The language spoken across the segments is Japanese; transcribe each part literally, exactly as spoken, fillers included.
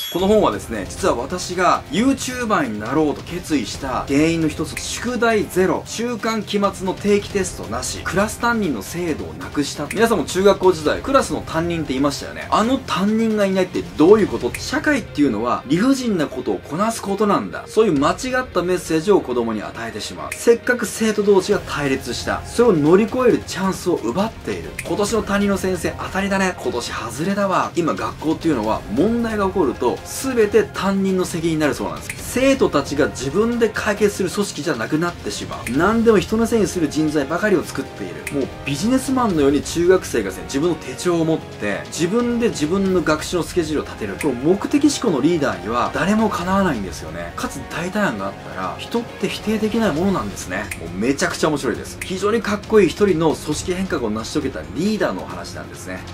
この本はですね、実は私が YouTuber になろうと決意した原因の一つ、宿題ゼロ、中間期末の定期テストなし、クラス担任の制度をなくした。皆さんも中学校時代、クラスの担任って言いましたよね。あの担任がいないってどういうこと？社会っていうのは理不尽なことをこなすことなんだ。そういう間違ったメッセージを子供に与えてしまう。せっかく生徒同士が対立した。それを乗り越えるチャンスを奪っている。今年の担任の先生当たりだね。今年外れだわ。今学校っていうのは問題が起こると全て担任の責任になるそうなんです。生徒たちが自分で解決する組織じゃなくなってしまう。何でも人のせいにする人材ばかりを作っている。もうビジネスマンのように中学生がですね、自分の手帳を持って自分で自分の学習のスケジュールを立てる。この目的思考のリーダーには誰もかなわないんですよね。かつ大胆案があったら人って否定できないものなんですね。もうめちゃくちゃ面白いです。非常にかっこいい一人の組織変革を成し遂げたリーダーのお話なんですね。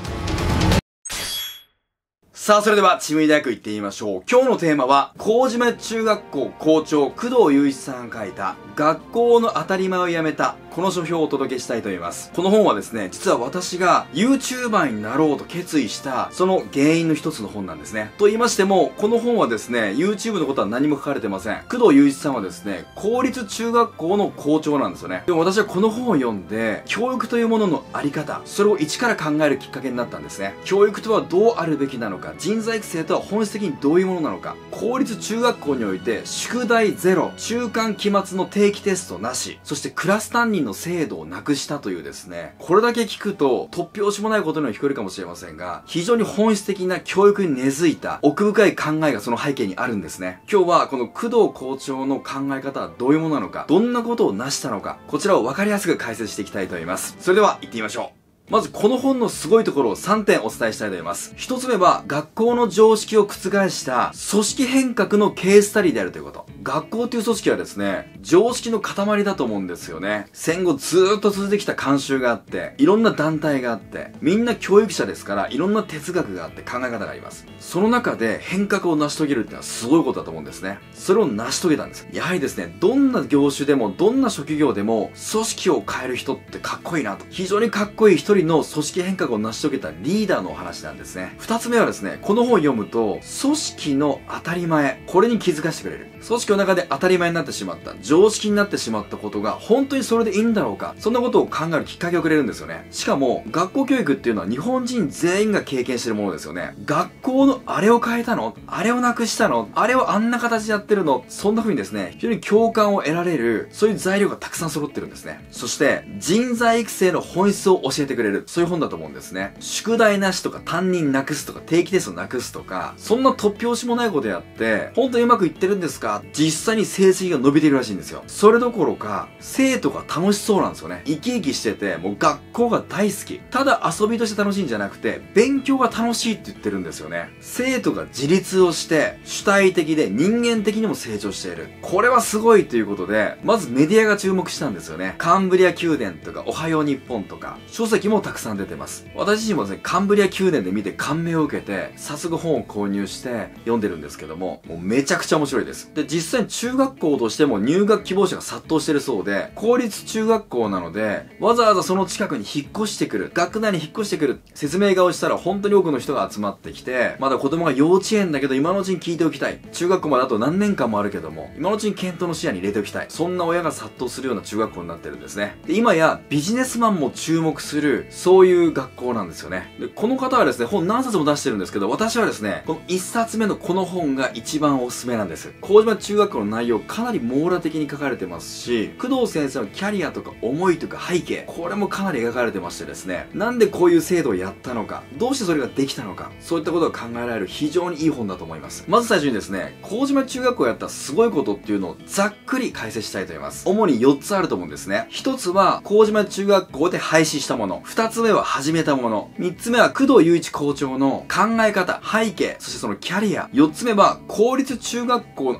さあ、それでは、チーム医大学行ってみましょう。今日のテーマは、麹島中学校校長、工藤雄一さんが書いた、学校の当たり前をやめた、この書評をお届けしたいと思います。この本はですね、実は私が YouTuber になろうと決意した、その原因の一つの本なんですね。と言いましても、この本はですね、YouTube のことは何も書かれてません。工藤雄一さんはですね、公立中学校の校長なんですよね。でも私はこの本を読んで、教育というもののあり方、それを一から考えるきっかけになったんですね。教育とはどうあるべきなのか、人材育成とは本質的にどういうものなのか、公立中学校において宿題ゼロ、中間期末の定期テストなし、そしてクラス担任の制度をなくしたというですね、これだけ聞くと突拍子もないことには聞こえるかもしれませんが、非常に本質的な教育に根付いた奥深い考えがその背景にあるんですね。今日はこの工藤校長の考え方はどういうものなのか、どんなことを成したのか、こちらを分かりやすく解説していきたいと思います。それでは行ってみましょう。まずこの本のすごいところをさんてんお伝えしたいと思います。ひとつめは学校の常識を覆した組織変革のケーススタディであるということ。学校という組織はですね、常識の塊だと思うんですよね。戦後ずーっと続いてきた慣習があって、いろんな団体があって、みんな教育者ですからいろんな哲学があって考え方があります。その中で変革を成し遂げるっていうのはすごいことだと思うんですね。それを成し遂げたんです。やはりですね、どんな業種でもどんな職業でも組織を変える人ってかっこいいなと。非常にかっこいい人一人の組織変革を成し遂げたリーダーのお話なんですね。二つ目はですね、この本を読むと、組織の当たり前、これに気づかせてくれる。組織の中で当たり前になってしまった、常識になってしまったことが、本当にそれでいいんだろうか、そんなことを考えるきっかけをくれるんですよね。しかも、学校教育っていうのは日本人全員が経験しているものですよね。学校のあれを変えたの？あれをなくしたの？あれをあんな形でやってるの？そんな風にですね、非常に共感を得られる、そういう材料がたくさん揃ってるんですね。そして、人材育成の本質を教えてくれる。そういう本だと思うんですね。宿題なしとか担任なくすとか定期テストなくすとか、そんな突拍子もないことやって、本当にうまくいってるんですか？実際に成績が伸びてるらしいんですよ。それどころか、生徒が楽しそうなんですよね。生き生きしてて、もう学校が大好き。ただ遊びとして楽しいんじゃなくて、勉強が楽しいって言ってるんですよね。生徒が自立をして、主体的で人間的にも成長している。これはすごいということで、まずメディアが注目したんですよね。カンブリア宮殿とか、おはよう日本とか、書籍もたくさん出てます。私自身もですね、カンブリア宮殿で見て感銘を受けて、早速本を購入して読んでるんですけども、もうめちゃくちゃ面白いです。で、実際に中学校としても入学希望者が殺到してるそうで、公立中学校なので、わざわざその近くに引っ越してくる、学内に引っ越してくる、説明がをしたら本当に多くの人が集まってきて、まだ子供が幼稚園だけど今のうちに聞いておきたい。中学校まであと何年間もあるけども、今のうちに検討の視野に入れておきたい。そんな親が殺到するような中学校になってるんですね。で、今やビジネスマンも注目する、そういう学校なんですよね。で、この方はですね、本何冊も出してるんですけど、私はですね、このいっさつめのこの本が一番おすすめなんです。麹島中学校の内容かなり網羅的に書かれてますし、工藤先生のキャリアとか思いとか背景、これもかなり描かれてましてですね、なんでこういう制度をやったのか、どうしてそれができたのか、そういったことが考えられる非常にいい本だと思います。まず最初にですね、麹島中学校をやったすごいことっていうのをざっくり解説したいと思います。主によっつあると思うんですね。ひとつは麹島中学校で廃止したもの、ふたつめは始めたもの、みっつめは工藤雄一校長の考え方、背景、そしてそのキャリア、よっつめは公立中学校の新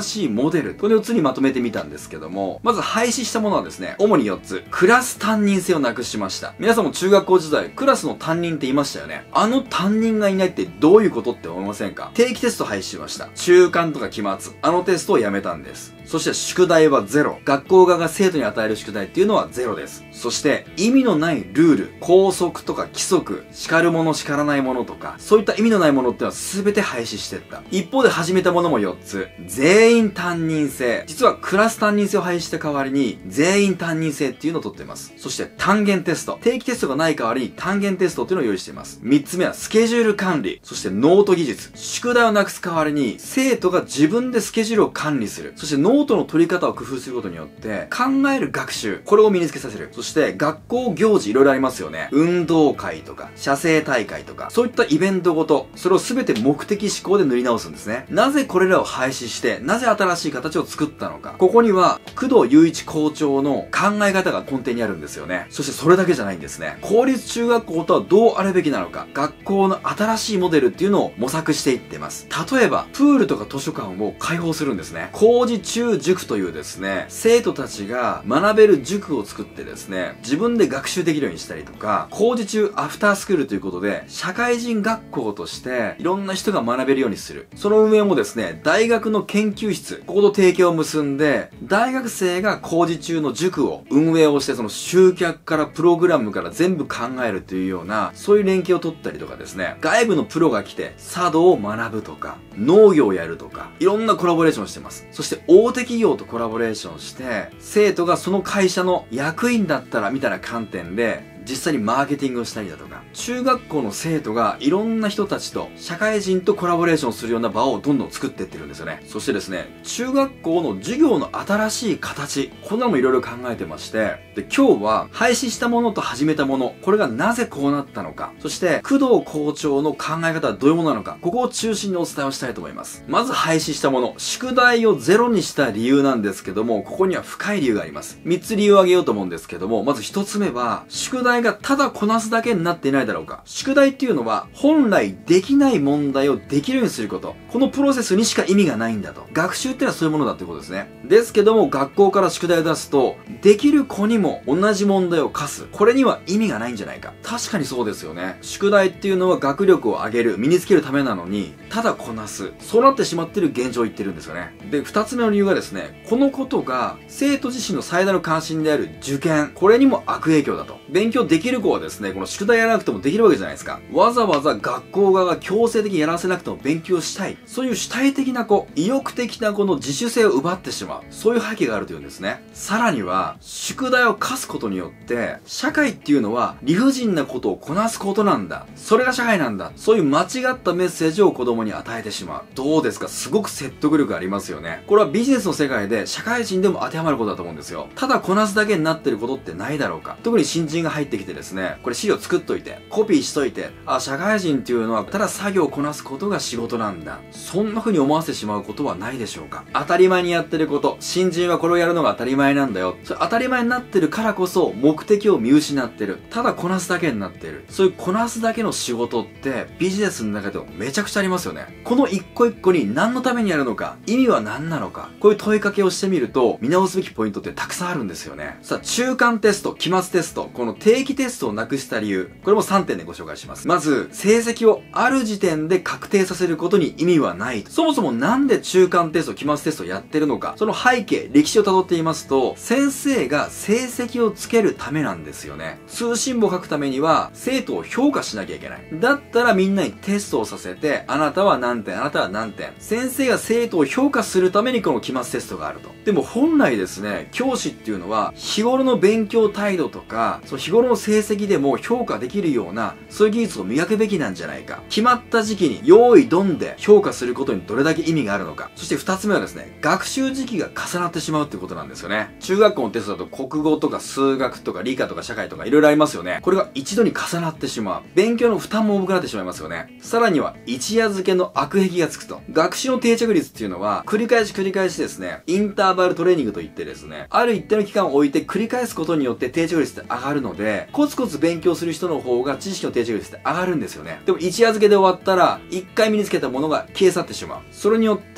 新しいモデル、これをよっつにまとめてみたんですけども、まず廃止したものはですね、主によっつ。クラス担任制をなくしました。皆さんも中学校時代、クラスの担任って言いましたよね。あの担任がいないってどういうことって思いませんか？定期テスト廃止しました。中間とか期末、あのテストをやめたんです。そして宿題はゼロ。学校側が生徒に与える宿題っていうのはゼロです。そして意味のないルール、校則とか規則、叱るもの叱らないものとか、そういった意味のないものっていうのは全て廃止していった。一方で始めたものもよっつ。全員担任制。実はクラス担任制を廃止した代わりに、全員担任制っていうのを取っています。そして単元テスト。定期テストがない代わりに単元テストっていうのを用意しています。三つ目はスケジュール管理。そしてノート技術。宿題をなくす代わりに、生徒が自分でスケジュールを管理する。そしてノートの取り方を工夫することによって、考える学習。これを身につけさせる。そして学校行事いろいろありますよね。運動会とか、写生大会とか、そういったイベントごと、それを全て目的思考で塗り直すんですね。なぜこれらを廃止して、なぜ新しい形を作ったのか。ここには、工藤雄一校長の考え方が根底にあるんですよね。そしてそれだけじゃないんですね。公立中学校とはどうあるべきなのか。学校の新しいモデルっていうのを模索していってます。例えば、プールとか図書館を開放するんですね。公示中塾というですね、生徒たちが学べる塾を作ってですね、自分で学習できるようにしたりとか、工事中アフタースクールということで、社会人学校としていろんな人が学べるようにする。その運営もですね、大学の研究室、ここと提携を結んで、大学生が工事中の塾を運営をして、その集客からプログラムから全部考えるというような、そういう連携を取ったりとかですね、外部のプロが来て、茶道を学ぶとか、農業をやるとか、いろんなコラボレーションをしてます。そして大手企業とコラボレーションして、生徒がその会社の役員だったらみたいな観点で、実際にマーケティングをしたりだとか、中学校の生徒がいろんな人たちと社会人とコラボレーションするような場をどんどん作っていってるんですよね。そしてですね、中学校の授業の新しい形、こんなのもいろいろ考えてまして、で、今日は廃止したものと始めたもの、これがなぜこうなったのか、そして工藤校長の考え方はどういうものなのか、ここを中心にお伝えをしたいと思います。まず廃止したもの、宿題をゼロにした理由なんですけども、ここには深い理由があります。みっつ理由を挙げようと思うんですけども、まずひとつめは、宿題がただこなすだけになっていないだろうか。宿題っていうのは本来できない問題をできるようにすること。このプロセスにしか意味がないんだと。学習っていうのはそういうものだってことですね。ですけども学校から宿題を出すと、できる子にも同じ問題を課す。これには意味がないんじゃないか。確かにそうですよね。宿題っていうのは学力を上げる、身につけるためなのに、ただこなす。そうなってしまっている現状を言ってるんですよね。で、二つ目の理由がですね、このことが生徒自身の最大の関心である受験、これにも悪影響だと。勉強できる子はですね、この宿題やらなくてもできるわけじゃないですか。わざわざ学校側が強制的にやらせなくても勉強したい。そういう主体的な子、意欲的な子の自主性を奪ってしまう。そういう背景があるというんですね。さらには、宿題を課すことによって、社会っていうのは理不尽なことをこなすことなんだ。それが社会なんだ。そういう間違ったメッセージを子供に与えてしまう。どうですか？すごく説得力ありますよね。これはビジネスの世界で社会人でも当てはまることだと思うんですよ。ただこなすだけになってることってないだろうか。特に新人が入ってきてですね、これ資料作っといて、コピーしといて、あ、社会人っていうのはただ作業をこなすことが仕事なんだ。そんな風に思わせてしまうことはないでしょうか。当たり前にやってること、新人はこれをやるのが当たり前なんだよ。それ当たり前になってるからこそ目的を見失ってる。ただこなすだけになってる。そういうこなすだけの仕事ってビジネスの中でもめちゃくちゃありますよね。この一個一個に何のためにやるのか、意味は何なのか、こういう問いかけをしてみると見直すべきポイントってたくさんあるんですよね。さあ、中間テスト、期末テスト、この定期テストをなくした理由、これもさんてんでご紹介します。まず、成績をある時点で確定させることに意味はない。そもそもなんで中間テスト、期末テストをやってるのか、その背景、歴史を辿っていますと、先生が成績をつけるためなんですよね。通信簿を書くためには、生徒を評価しなきゃいけない。だったらみんなにテストをさせて、あなたは何点、あなたは何点。先生が生徒を評価するためにこの期末テストがあると。でも本来ですね、教師っていうのは、日頃の勉強態度とか、その日頃の成績でも評価できるような、そういう技術を磨くべきなんじゃないか。決まった時期に用意ドンで評価することにどれだけ意味があるのか。そして二つ目はですね、学習時期が重なってしまうってことなんですよね。中学校のテストだと国語とか数学とか理科とか社会とかいろいろありますよね。これが一度に重なってしまう。勉強の負担も重くなってしまいますよね。さらには一夜漬けの悪癖がつくと。学習の定着率っていうのは繰り返し繰り返しですね、インターバルトレーニングといってですね、ある一定の期間を置いて繰り返すことによって定着率って上がるので、コツコツ勉強する人の方が知識の定着率って上がるんですよね。でも一夜漬けで終わったら、一回身につけたものが消え去ってしまう。それによって、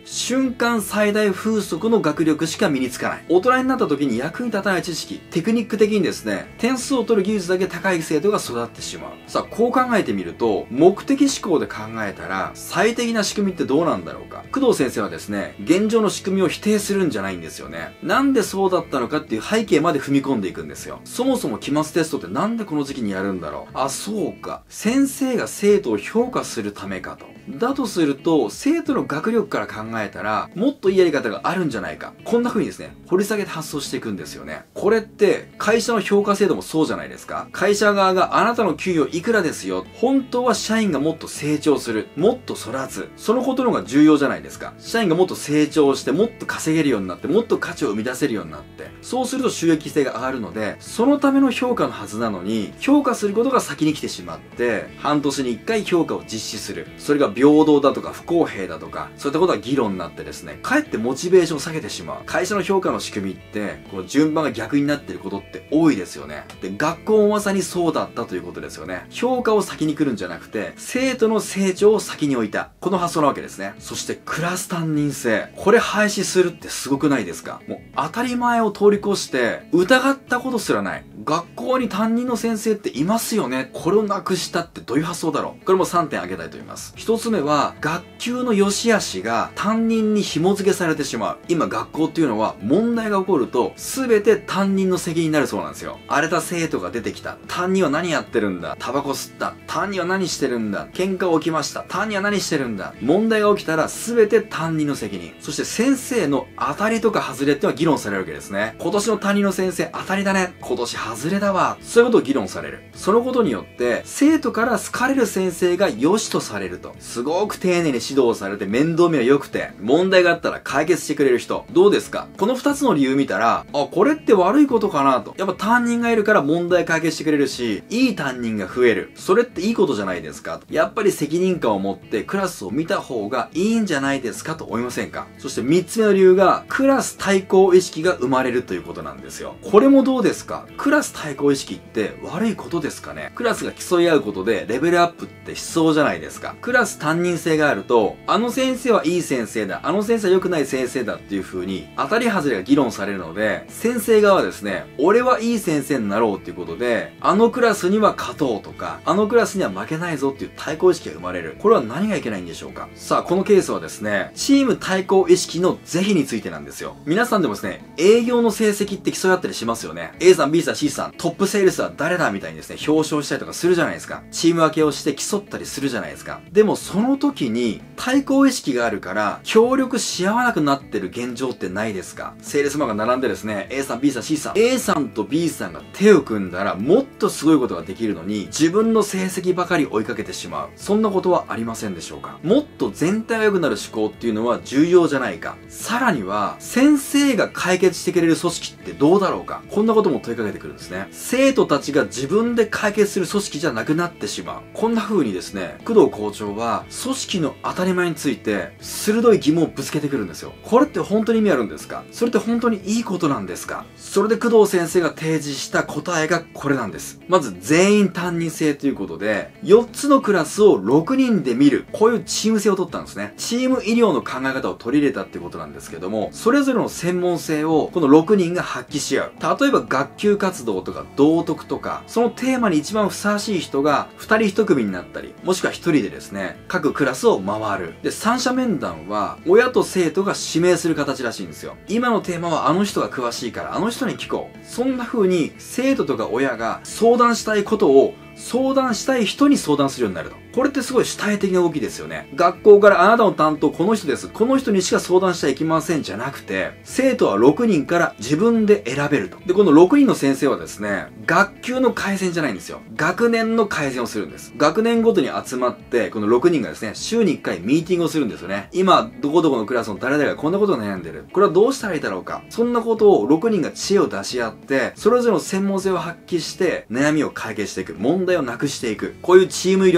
瞬間最大風速の学力しか身につかない。大人になった時に役に立たない知識、テクニック的にですね、点数を取る技術だけ高い生徒が育ってしまう。さあ、こう考えてみると、目的思考で考えたら、最適な仕組みってどうなんだろうか。工藤先生はですね、現状の仕組みを否定するんじゃないんですよね。なんでそうだったのかっていう背景まで踏み込んでいくんですよ。そもそも期末テストってなんでこの時期にやるんだろう。あ、そうか。先生が生徒を評価するためかと。だとすると、生徒の学力から考えたら、もっといいやり方があるんじゃないか。こんな風にですね、掘り下げて発想していくんですよね。これって、会社の評価制度もそうじゃないですか。会社側があなたの給与いくらですよ。本当は社員がもっと成長する。もっと育つ。そのことの方が重要じゃないですか。社員がもっと成長して、もっと稼げるようになって、もっと価値を生み出せるようになって。そうすると収益性が上がるので、そのための評価のはずなのに、評価することが先に来てしまって、半年にいっかい評価を実施する。それが平等だとか不公平だとか、そういったことが議論になってですね、かえってモチベーションを下げてしまう。会社の評価の仕組みって、この順番が逆になっていることって多いですよね。で、学校もまさにそうだったということですよね。評価を先に来るんじゃなくて、生徒の成長を先に置いた。この発想なわけですね。そしてクラス担任制。これ廃止するってすごくないですか？もう当たり前を通り越して、疑ったことすらない。学校に担任の先生っていますよね。これをなくしたってどういう発想だろう。これもさんてん挙げたいと思います。ひとつめは、学級の良し悪しが担任に紐付けされてしまう。今学校っていうのは問題が起こると全て担任の責任になるそうなんですよ。荒れた生徒が出てきた。担任は何やってるんだ。タバコ吸った。担任は何してるんだ。喧嘩起きました。担任は何してるんだ。問題が起きたら全て担任の責任。そして先生の当たりとか外れっていうのは議論されるわけですね。今年の担任の先生当たりだね。今年外れだわ。そういうことを議論される。そのことによって生徒から好かれる先生が良しとされると。すごく丁寧に指導されて面倒見は良くて、問題があったら解決してくれる人。どうですか？この二つの理由見たら、あ、これって悪いことかなと。やっぱ担任がいるから問題解決してくれるし、いい担任が増える。それっていいことじゃないですか。やっぱり責任感を持ってクラスを見た方がいいんじゃないですかと思いませんか？そして三つ目の理由が、クラス対抗意識が生まれるということなんですよ。これもどうですか？クラス対抗意識って悪いことですかね？クラスが競い合うことでレベルアップってしそうじゃないですか。クラス担任制があると、あの先生はいい先生だ、あの先生は良くない先生だっていう風に当たり外れが議論されるので、先生側はですね、俺はいい先生になろうっていうことで、あのクラスには勝とうとか、あのクラスには負けないぞっていう対抗意識が生まれる。これは何がいけないんでしょうか？さあ、このケースはですね、チーム対抗意識の是非についてなんですよ。皆さんでもですね、営業の成績って競い合ったりしますよね。A さん、B さん、C さん、トップセールスは誰だみたいにですね、表彰したりとかするじゃないですか。チーム分けをして競ったりするじゃないですか。でもその時に対抗意識があるから協力し合わなくなってる現状ってないですか？セールスマンが並んでですね、 A さん B さん C さん A さんと B さんが手を組んだらもっとすごいことができるのに、自分の成績ばかり追いかけてしまう。そんなことはありませんでしょうか？もっと全体が良くなる思考っていうのは重要じゃないか。さらには先生が解決してくれる組織ってどうだろうか。こんなことも問いかけてくるんですね。生徒たちが自分で解決する組織じゃなくなってしまう。こんな風にですね、工藤校長は組織の当たり前について鋭い疑問をぶつけてくるんですよ。これって本当に意味あるんですか？それって本当にいいことなんですか？それで工藤先生が提示した答えがこれなんです。まず全員担任制ということで、よっつのクラスをろくにんで見る。こういうチーム性を取ったんですね。チーム医療の考え方を取り入れたっていうことなんですけども、それぞれの専門性をこのろくにんが発揮し合う。例えば学級活動とか道徳とか、そのテーマに一番ふさわしい人がふたりいち組になったり、もしくはひとりでですね、各クラスを回る。で、三者面談は親と生徒が指名する形らしいんですよ。今のテーマはあの人が詳しいからあの人に聞こう。そんな風に生徒とか親が相談したいことを相談したい人に相談するようになると。これってすごい主体的な動きですよね。学校からあなたの担当この人です。この人にしか相談しちゃいけませんじゃなくて、生徒はろくにんから自分で選べると。で、このろくにんの先生はですね、学級の改善じゃないんですよ。学年の改善をするんです。学年ごとに集まって、このろくにんがですね、週にいっかいミーティングをするんですよね。今、どこどこのクラスの誰々がこんなことを悩んでる。これはどうしたらいいだろうか。そんなことをろくにんが知恵を出し合って、それぞれの専門性を発揮して、悩みを解決していく。問題をなくしていく。こういうチーム医療の考え方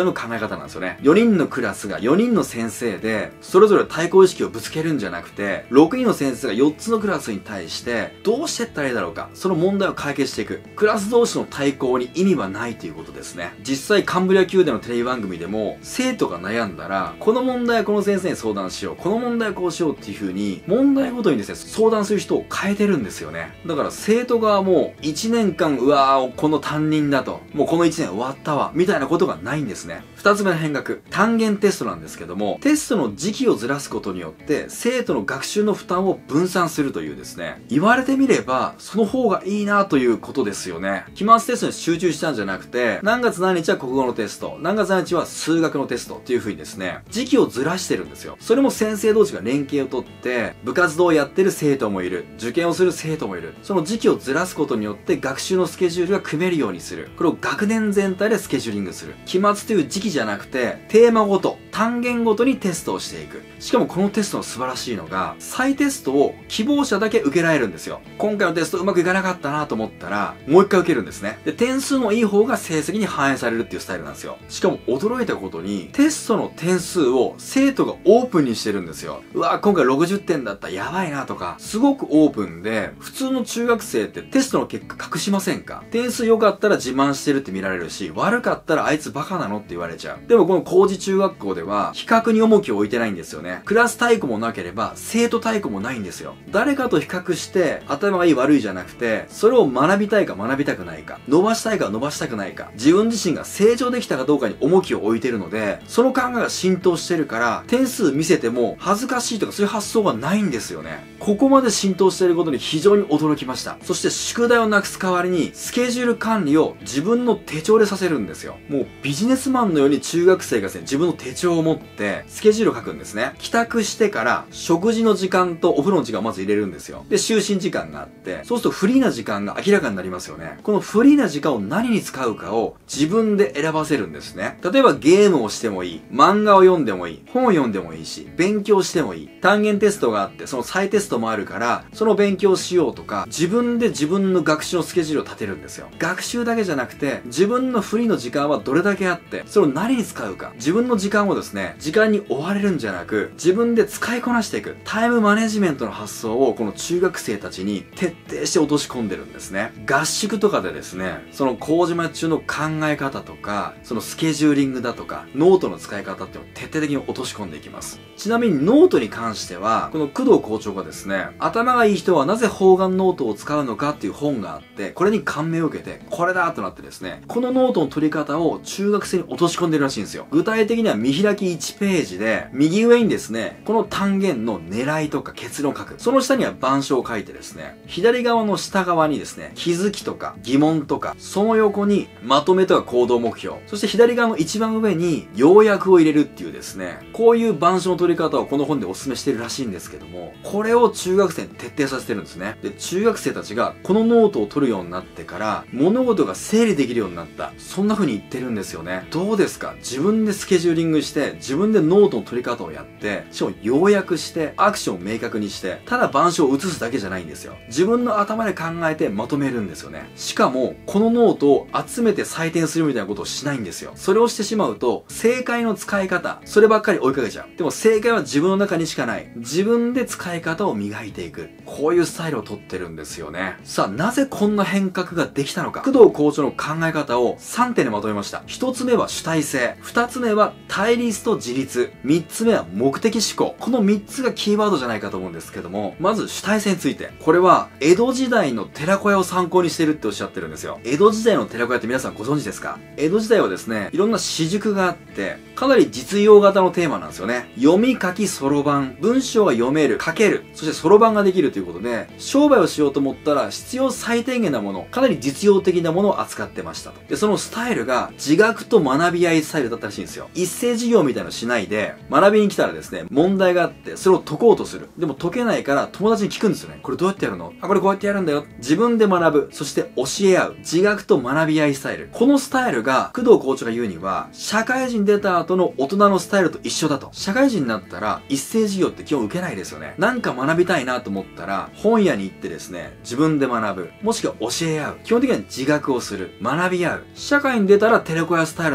方なんですよね。よにんのクラスがよにんの先生で、それぞれ対抗意識をぶつけるんじゃなくて、ろくにんの先生がよっつのクラスに対して、どうしていったらいいだろうか、その問題を解決していく。クラス同士の対抗に意味はないということですね。実際カンブリア宮殿のテレビ番組でも、生徒が悩んだら、この問題はこの先生に相談しよう、この問題はこうしようっていう風に、問題ごとにですね、相談する人を変えてるんですよね。だから生徒側も、いちねんかん、うわー、この担任だと、もうこのいちねん終わったわ、みたいなことがないんですね。二つ目の変革、単元テストなんですけども、テストの時期をずらすことによって、生徒の学習の負担を分散するというですね、言われてみれば、その方がいいなということですよね。期末テストに集中したんじゃなくて、何月何日は国語のテスト、何月何日は数学のテストっていう風にですね、時期をずらしてるんですよ。それも先生同士が連携をとって、部活動をやってる生徒もいる、受験をする生徒もいる。その時期をずらすことによって学習のスケジュールが組めるようにする。これを学年全体でスケジューリングする。期末という時期じゃなくて、テーマごと、単元ごとにテストをしていく。しかもこのテストの素晴らしいのが、再テストを希望者だけ受けられるんですよ。今回のテストうまくいかなかったなと思ったら、もう一回受けるんですね。で、点数のいい方が成績に反映されるっていうスタイルなんですよ。しかも驚いたことに、テストの点数を生徒がオープンにしてるんですよ。うわ、今回ろくじゅってんだった、やばいなとか、すごくオープンで、普通の中学生ってテストの結果隠しませんか？点数良かったら自慢してるって見られるし、悪かったらあいつバカなのって言われちゃう。でもこの工事中学校では、比較に重きを置いてないんですよね。クラス対抗もなければ、生徒対抗もないんですよ。誰かと比較して、頭がいい悪いじゃなくて、それを学びたいか学びたくないか、伸ばしたいか伸ばしたくないか、自分自身が成長できたかどうかに重きを置いてるので、その考えが浸透してるから、点数見せても恥ずかしいとかそういう発想がないんですよね。ここまで浸透していることに非常に驚きました。そして宿題をなくす代わりに、スケジュール管理を自分の手帳でさせるんですよ。もうビジネスマンのように中学生がですね、自分の手帳を持って、スケジュールを書くんですね。帰宅してから、食事の時間とお風呂の時間をまず入れるんですよ。で、就寝時間があって、そうするとフリーな時間が明らかになりますよね。このフリーな時間を何に使うかを自分で選ばせるんですね。例えばゲームをしてもいい、漫画を読んでもいい、本を読んでもいいし、勉強してもいい。単元テストがあって、その再テストもあるから、その勉強をしようとか、自分で自分の学習のスケジュールを立てるんですよ。学習だけじゃなくて、自分のフリーの時間はどれだけあって、それを何に使うか。自分の時間をですね、時間に追われるんじゃなく、自分で使いこなしていく。タイムマネジメントの発想をこの中学生たちに徹底して落とし込んでるんですね。合宿とかでですね、その麹町中の考え方とか、そのスケジューリングだとか、ノートの使い方っていうのを徹底的に落とし込んでいきます。ちなみにノートに関しては、この工藤校長がですね、頭がいい人はなぜ方眼ノートを使うのかっていう本があって、これに感銘を受けて、これだとなってですね、このノートの取り方を中学生に落とし込んでるらしいんですよ。具体的には見開きいちページで、右上にですね、この単元の狙いとか結論を書く。その下には板書を書いてですね、左側の下側にですね、気づきとか疑問とか、その横にまとめとか行動目標、そして左側の一番上に要約を入れるっていうですね、こういう板書の取り方をこの本でお勧めしてるらしいんですけども、これを中学生に徹底させてるんですね。で、中学生たちがこのノートを取るようになってから、物事が整理できるようになった。そんな風に言ってるんですよね。どうですか？自分でスケジューリングして、自分でノートの取り方をやって、しかも要約して、アクションを明確にして、ただ板書を写すだけじゃないんですよ。自分の頭で考えてまとめるんですよね。しかも、このノートを集めて採点するみたいなことをしないんですよ。それをしてしまうと、正解の使い方、そればっかり追いかけちゃう。でも正解は自分の中にしかない。自分で使い方を磨いていく。こういうスタイルをとってるんですよね。さあ、なぜこんな変革ができたのか。工藤校長の考え方をさんてんでまとめました。ひとつめは主体性。ふたつめは対立と自立。みっつめは目的思考。このみっつがキーワードじゃないかと思うんですけども、まず主体性について。これは、江戸時代の寺子屋を参考にしてるっておっしゃってるんですよ。江戸時代の寺子屋って皆さんご存知ですか？江戸時代はですね、いろんな私塾があって、かなり実用型のテーマなんですよね。読み書きそろばん。文章が読める、書ける、そしてそろばんができるということで、商売をしようと思ったら必要最低限なもの、かなり実用的なものを扱ってましたと。で、そのスタイルが自学と学び合いスタイルだったらしいんですよ。一斉授業みたいなのしないで、学びに来たらですね、問題があって、それを解こうとする。でも解けないから友達に聞くんですよね。これどうやってやるの？あ、これこうやってやるんだよ。自分で学ぶ。そして教え合う。自学と学び合いスタイル。このスタイルが、工藤校長が言うには、社会人出た後の大人のスタイルと一緒だと。社会人になったら、一斉授業って基本受けないですよね。なんか学びたいなと思ったら、本屋に行ってですね、自分で学ぶ。もしくは教え合う。基本的には自学をする。学び合う。社会に出たらテレコ屋スタイルなのに、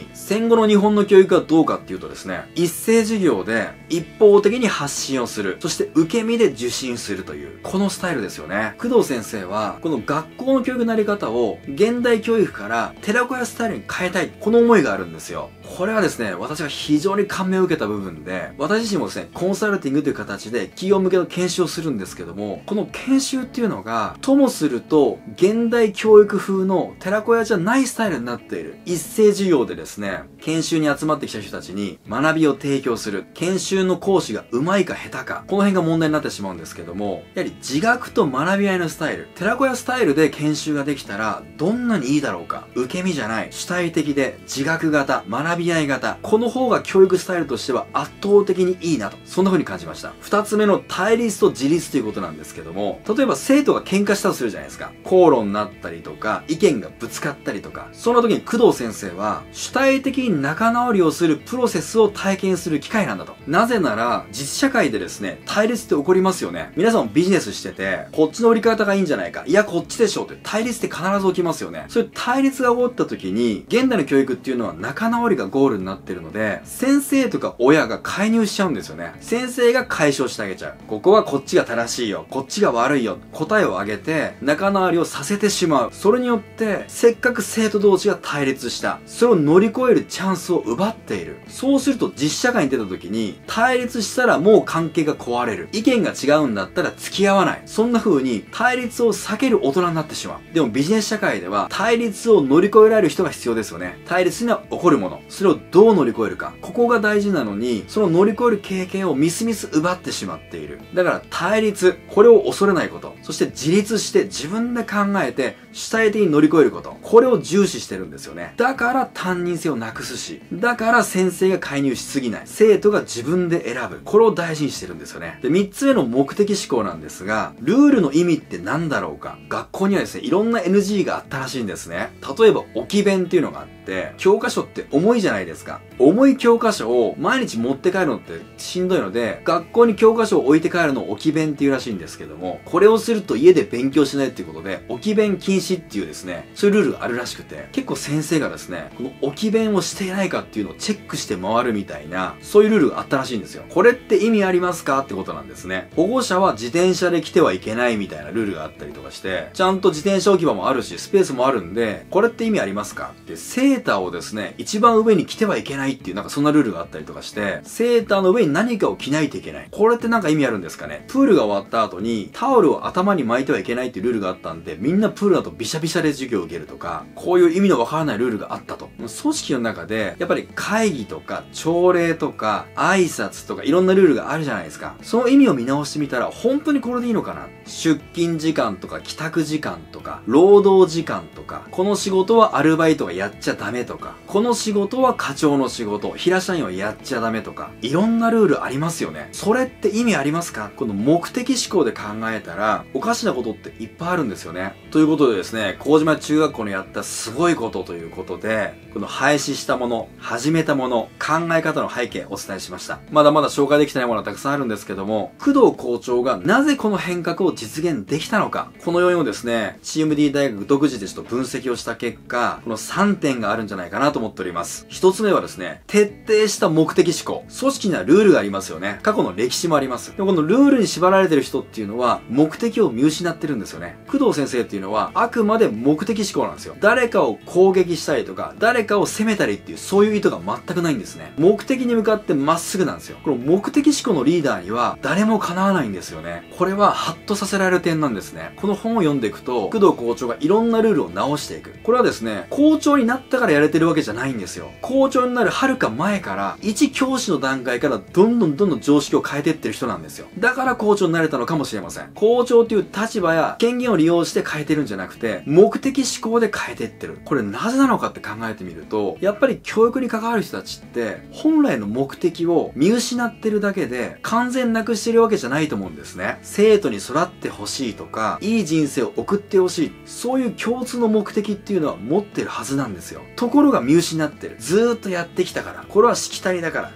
に、戦後の日本の教育はどうかっていうとですね、一斉授業で一方的に発信をする。そして受け身で受信するという、このスタイルですよね。工藤先生は、この学校の教育のあり方を現代教育から寺子屋スタイルに変えたい。この思いがあるんですよ。これはですね、私が非常に感銘を受けた部分で、私自身もですね、コンサルティングという形で企業向けの研修をするんですけども、この研修っていうのが、ともすると、現代教育風の寺子屋じゃないスタイルになっている。一斉授業でですね、研修に集まってきた人たちに学びを提供する。研修の講師が上手いか下手か。この辺が問題になってしまうんですけども、やはり自学と学び合いのスタイル。寺子屋スタイルで研修ができたら、どんなにいいだろうか。受け身じゃない。主体的で自学型、学び合い型。この方が教育スタイルとしては圧倒的にいいなと。そんな風に感じました。二つ目の対立と自立ということなんですけども、例えば生徒が喧嘩したとするじゃないですか。口論になったりとか、意見がぶつかったりとか。その時に工藤先生は、主体的に仲直りをするプロセスを体験する機会なんだと。なぜなら、実社会でですね、対立って起こりますよね。皆さんもビジネスしてて、こっちの売り方がいいんじゃないか。いや、こっちでしょうって。対立って必ず起きますよね。そういう対立が起こった時に、現代の教育っていうのは仲直りがゴールになってるので、先生とか親が介入しちゃうんですよね。先生が解消してあげちゃう。ここはこっちが正しいよ。こっちが悪いよ。答えをあげて、仲直りをさせてしまう。それによって、せっかく生徒同士が対立した。それを乗り越えるチャンスを奪っている。そうすると実社会に出た時に、対立したらもう関係が壊れる。意見が違うんだったら付き合わない。そんな風に対立を避ける大人になってしまう。でもビジネス社会では対立を乗り越えられる人が必要ですよね。対立には起こるもの。それをどう乗り越えるか。ここが大事なのに、その乗り越える経験をみすみす奪ってしまっている。だから対立、これを恐れないこと。そして自立して自分で考えて主体的に乗り越えること。これを重視してるんですよね。だから担任性をなくすし、だから先生が介入しすぎない。生徒が自分で選ぶ。これを大事にしてるんですよね。で、三つ目の目的思考なんですが、ルールの意味って何だろうか。学校にはですね、いろんな エヌジー があったらしいんですね。例えば置き弁っていうのがあって、教科書って重いじゃないですか。重い教科書を毎日持って帰るのってしんどいので、学校に教科書を置いて帰るのを置き弁っていうらしいんですけども、これをすると家で勉強しないっていうことで、置き弁禁止っていうですね、そういうルールがあるらしくて、結構先生がですね、この置き弁をしていないかっていうのをチェックして回るみたいな、そういうルールがあったらしいんですよ。これって意味ありますかってことなんですね。保護者は自転車で来てはいけないみたいなルールがあったりとかして、ちゃんと自転車置き場もあるし、スペースもあるんで、これって意味ありますかって、セーターをですね、一番上に着てはいけないっていう、なんかそんなルールがあったりとかして、セーターの上に何かを着ないといけない。これってなんか意味あるんですかね。プールが終わった後に、タオルを頭に巻いてはいけないっていうルールがあったんで、みんなプールだとビシャビシャで授業を受けるとか、こういう意味のわからないルールがあったと。組織の中で、やっぱり会議とか、朝礼とか、挨拶とか、いろんなルールがあるじゃないですか。その意味を見直してみたら、本当にこれでいいのかな。出勤時間とか、帰宅時間とか、労働時間とか、この仕事はアルバイトがやっちゃダメとか、この仕事は課長の仕事、平社員はやっちゃダメとか、いろんなルールありますよね。それって意味ありますか？この目的思考で考えたら、おかしなことっていっぱいあるんですよね。ということでですね、麹島中学校のやったすごいことということで、この廃止したもの、始めたもの、考え方の背景お伝えしました。まだまだ紹介できてないものはたくさんあるんですけども、工藤校長がなぜこの変革を実現できたのか、この要因をですね、チーム D 大学独自でちょっと分析をした結果、このさんてんがあるんじゃないかなと思っております。ひとつめはですね、徹底した目的思考。組織にはルールがありますよね。過去の歴史もあります。でもこのルールに縛られてる人っていうのは、目的を見失ってるんですよね。工藤先生っていうのは、あくまで目的思考なんですよ。誰かを攻撃したりとか、誰かを責めたりっていう、そういう意図が全くないんですね。目的に向かってまっすぐなんですよ。この目的思考のリーダーには、誰も叶わないんですよね。これは、ハッとさせられる点なんですね。この本を読んでいくと、工藤校長がいろんなルールを直していく。これはですね、校長になったからやれてるわけじゃないんですよ。校長になる遥か前から、一教師の段階からどんどんどんどん常識を変えていってる人なんですよ。だから校長になれたのかもしれません。校長という立場や権限を利用して変えてるんじゃなくて、目的思考で変えていってる。これなぜなのかって考えてみると、やっぱり教育に関わる人たちって、本来の目的を見失ってるだけで、完全なくしてるわけじゃないと思うんですね。生徒に育ってほしいとか、いい人生を送ってほしい。そういう共通の目的っていうのは持ってるはずなんですよ。ところが見失ってる。ずーっとやってきたから。これはしきたりだから。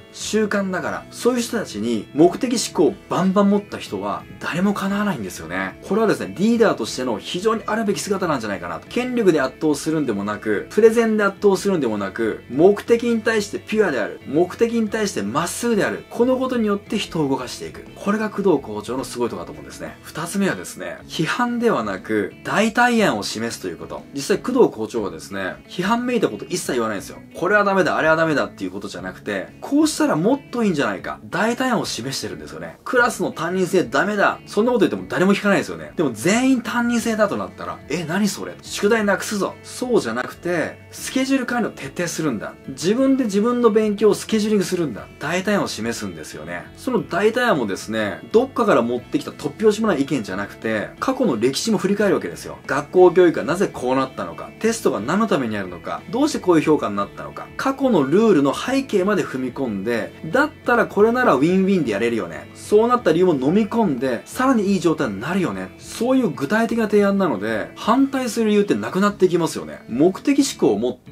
習慣だから、そういう人たちに目的思考をバンバン持った人は誰も叶わないんですよね。これはですね、リーダーとしての非常にあるべき姿なんじゃないかなと。権力で圧倒するんでもなく、プレゼンで圧倒するんでもなく、目的に対してピュアである。目的に対してまっすぐである。このことによって人を動かしていく。これが工藤校長のすごいところだと思うんですね。二つ目はですね、批判ではなく、代替案を示すということ。実際工藤校長はですね、批判めいたこと一切言わないんですよ。これはダメだ、あれはダメだっていうことじゃなくて、こうしたらもっといいんじゃないか。代替案を示してるんですよね。クラスの担任制ダメだ。そんなこと言っても誰も聞かないですよね。でも全員担任制だとなったら、え、何それ？宿題なくすぞ。そうじゃなくて、スケジュール管理を徹底するんだ。自分で自分の勉強をスケジューリングするんだ。代替案を示すんですよね。その代替案もですね、どっかから持ってきた突拍子もない意見じゃなくて、過去の歴史も振り返るわけですよ。学校教育がなぜこうなったのか、テストが何のためにあるのか、どうしてこういう評価になったのか、過去のルールの背景まで踏み込んで、だったらこれならウィンウィンでやれるよね。そうなった理由も飲み込んで、さらにいい状態になるよね。そういう具体的な提案なので、反対する理由ってなくなっていきますよね。目的思考を持って、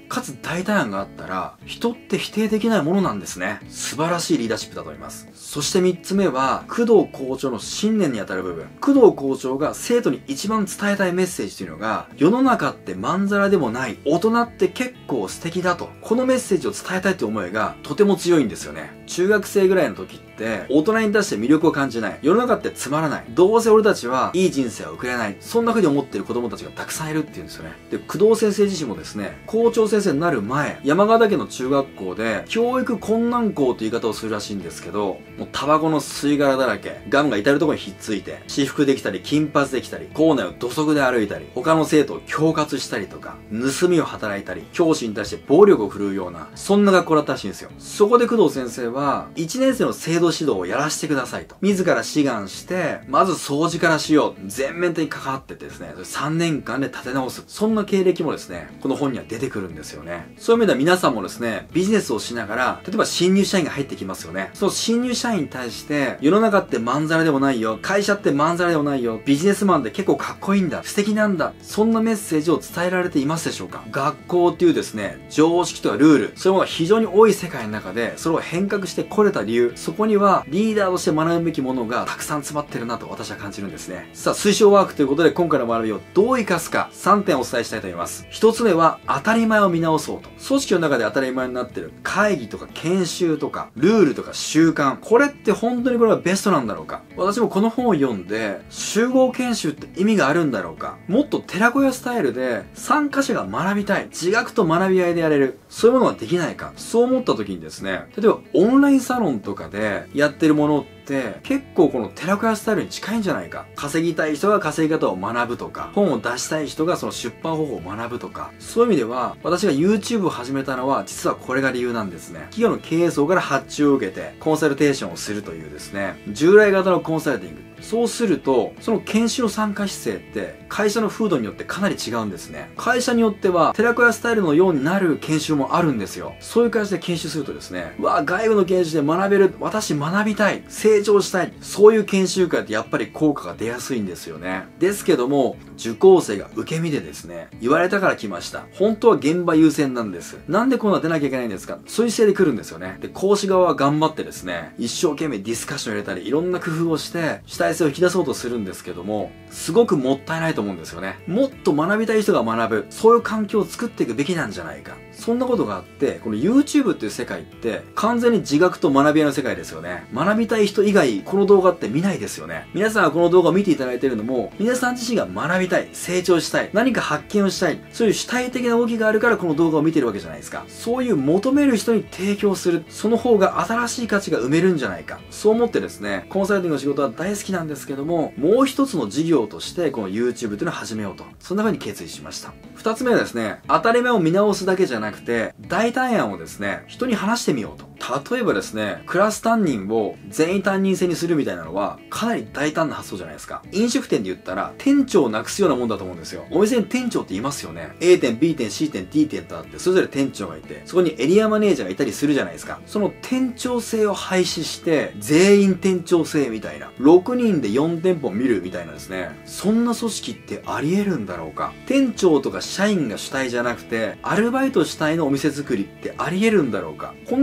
かつ代替案があったら、人って否定できないものなんですね。素晴らしいリーダーシップだと思います。そして三つ目は、工藤校長の信念にあたる部分。工藤校長が生徒に一番伝えたいメッセージというのが、世の中ってまんざらでもない、大人って結構素敵だと。このメッセージを伝えたいという思いがとても強いんですよね。中学生ぐらいの時って、大人に対して魅力を感じない。世の中ってつまらない。どうせ俺たちはいい人生を送れない。そんな風に思っている子供たちがたくさんいるっていうんですよね。で、工藤先生自身もですね、校長先生になる前、山形県の中学校で、教育困難校という言い方をするらしいんですけど、もうタバコの吸い殻だらけ、ガンが至るところにひっついて、私服できたり、金髪できたり、校内を土足で歩いたり、他の生徒を恐喝したりとか、盗みを働いたり、教師に対して暴力を振るうような、そんな学校だったらしいんですよ。そこで工藤先生は、いちねん生の制度指導をやらせてくださいと。自ら志願して、まず掃除からしよう。全面的に関わっててですね、さんねんかんで立て直す。そんな経歴もですね、この本には出てくるんですよね。そういう意味では皆さんもですね、ビジネスをしながら、例えば新入社員が入ってきますよね。その新入社員に対して、世の中ってまんざらでもないよ。会社ってまんざらでもないよ。ビジネスマンって結構かっこいいんだ。素敵なんだ。そんなメッセージを伝えられていますでしょうか？学校っていうですね、常識とかルール、そういうものが非常に多い世界の中で、それを変革してこれた理由、そこにはリーダーとして学ぶべきものがたくさん詰まってるなと私は感じるんですね。さあ、推奨ワークということで今回の学びをどう活かすかさんてんお伝えしたいと思います。ひとつめは当たり前を見直そうと。組織の中で当たり前になってる会議とか研修とかルールとか習慣、これって本当にこれがベストなんだろうか。私もこの本を読んで集合研修って意味があるんだろうか。もっと寺子屋スタイルで参加者が学びたい、自学と学び合いでやれる、そういうものができないか。そう思った時にですね、例えばオンラインサロンとかでやってるものって結構この寺子屋スタイルに近いんじゃないか。稼ぎたい人が稼ぎ方を学ぶとか、本を出したい人がその出版方法を学ぶとか、そういう意味では私が YouTube を始めたのは実はこれが理由なんですね。企業の経営層から発注を受けてコンサルテーションをするというですね、従来型のコンサルティング。そうすると、その研修の参加姿勢って会社の風土によってかなり違うんですね。会社によっては寺子屋スタイルのようになる研修もあるんですよ。そういう感じで研修するとですね、うわ、外部の研修で学べる、私学びたい、成長したい、そういう研修会ってやっぱり効果が出やすいんですよね。ですけども、受講生が受け身でですね、言われたから来ました。本当は現場優先なんです。なんでこんな出なきゃいけないんですか？そういう姿勢で来るんですよね。で、講師側は頑張ってですね、一生懸命ディスカッションを入れたり、いろんな工夫をして、主体性を引き出そうとするんですけども、すごくもったいないと思うんですよね。もっと学びたい人が学ぶ、そういう環境を作っていくべきなんじゃないか。そんなことがあって、この YouTube っていう世界って完全に自学と学び合いの世界ですよね。学びたい人以外この動画って見ないですよね。皆さんがこの動画を見ていただいているのも、皆さん自身が学びたい、成長したい、何か発見をしたい、そういう主体的な動きがあるからこの動画を見てるわけじゃないですか。そういう求める人に提供する、その方が新しい価値が埋めるんじゃないか。そう思ってですね、コンサルティングの仕事は大好きなんですけども、もう一つの事業としてこの YouTube っていうのを始めようと、そんな風に決意しました。二つ目はですね、当たり前を見直すだけじゃなくて、代替案をですね、人に話してみようと。例えばですね、クラス担任を全員担任制にするみたいなのは、かなり大胆な発想じゃないですか。飲食店で言ったら、店長をなくすようなもんだと思うんですよ。お店に店長っていますよね。A 店、B 店、C 店、D 店とあって、それぞれ店長がいて、そこにエリアマネージャーがいたりするじゃないですか。その店長制を廃止して、全員店長制みたいな、ろくにんでよん店舗見るみたいなですね、そんな組織ってあり得るんだろうか。店長とか社員が主体じゃなくて、アルバイト主体のお店作りってあり得るんだろうか。こんなこと考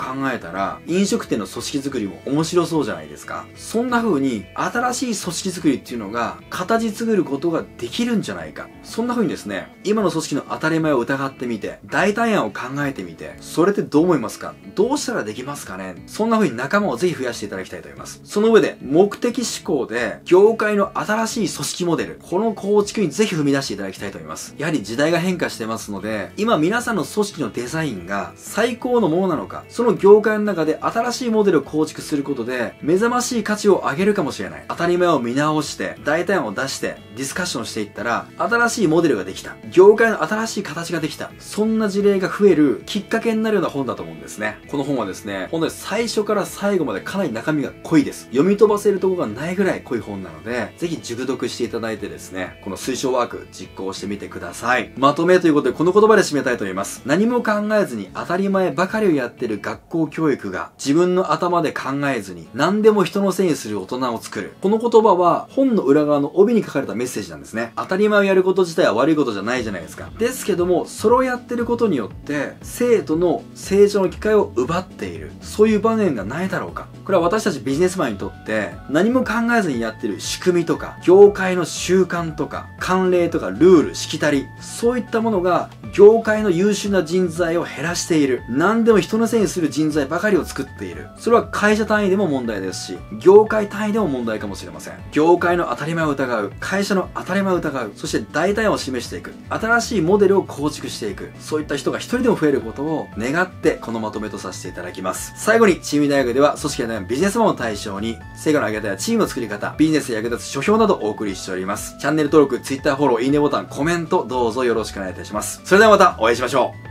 えたら、飲食店の組織づくりも面白そうじゃないですか。そんな風に、新しい組織づくりっていうのが、形作ることができるんじゃないか。そんな風にですね、今の組織の当たり前を疑ってみて、代替案を考えてみて、それってどう思いますか？どうしたらできますかね？そんな風に仲間をぜひ増やしていただきたいと思います。その上で、目的思考で、業界の新しい組織モデル、この構築にぜひ踏み出していただきたいと思います。やはり時代が変化してますので、今皆さんの組織のデザインが最高のものなのか、その業界の中で新しいモデルを構築することで、目覚ましい価値を上げるかもしれない。当たり前を見直して、代替案を出して、ディスカッションしていったら、新しいモデルができた。業界の新しい形ができた。そんな事例が増えるきっかけになるような本だと思うんですね。この本はですね、本当に最初から最後までかなり中身が濃いです。読み飛ばせるところがないぐらい濃い本なので、ぜひ熟読していただいてですね、この推奨ワーク実行してみてください。まとめということで、この言葉で締めたいと思います。何も考えずに当たり前ばかりをやってる学校教育が、自分の頭で考えずに、何でも人のせいにする大人を作る。この言葉は、本の裏側の帯に書かれたメッセージなんですね。当たり前をやること自体は悪いことじゃないじゃないですか。ですけども、それをやってることによって、生徒の成長の機会を奪っている。そういう場面がないだろうか。これは私たちビジネスマンにとって、何も考えずにやってる仕組みとか、業界の習慣とか、慣例とかルール、しきたり、そういったものが、業界の優秀な人材を減らしている。何でも人のせいにする人材ばかりを作っている。それは会社単位でも問題ですし、業界単位でも問題かもしれません。業界の当たり前を疑う、会社の当たり前を疑う、そして代替案を示していく。新しいモデルを構築していく。そういった人が一人でも増えることを願って、このまとめとさせていただきます。最後に、チーム大学では組織や悩むビジネスマンを対象に、成果の上げ方やチームの作り方、ビジネスで役立つ書評などをお送りしております。チャンネル登録、Twitter フォロー、いいねボタン、コメント、どうぞよろしくお願いいたします。それではまたお会いしましょう。